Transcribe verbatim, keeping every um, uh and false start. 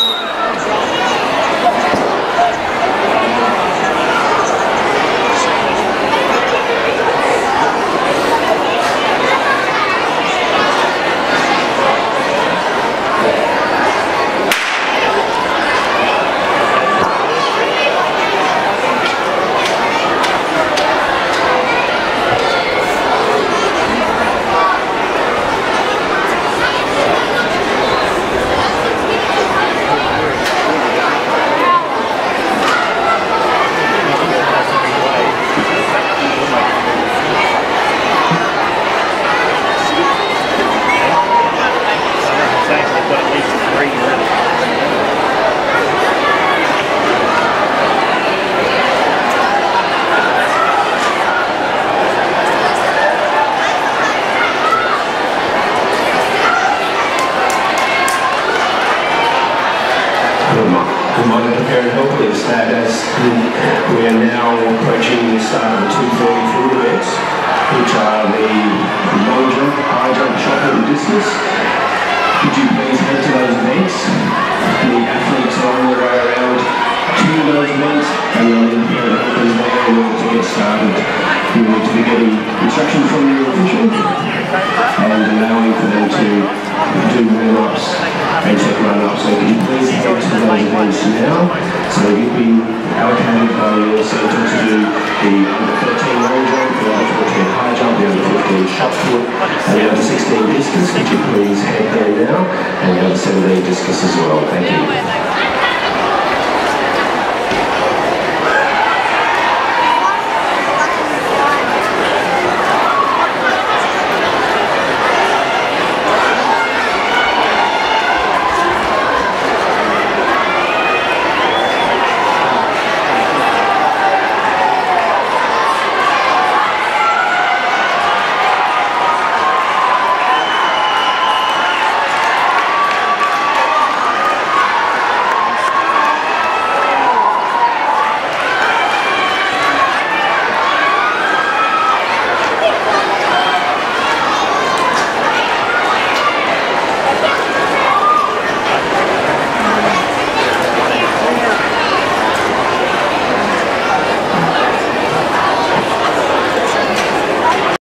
We are now approaching the start of the two thirty foot events, which are the long jump, high jump, shot put and discus. Could you please head to those events? The athletes are on their way around to those events, and they'll need parent helpers there in order to get started. You need to be getting instruction from your official and allowing for them to do warm-ups and set run-ups. So could you please head to those events now? So you've been allocated by your centre to do the under thirteen long jump, the under fourteen high jump, the under fifteen shot put, and the under sixteen discus. Could you please head there now? And the under seventeen discus as well.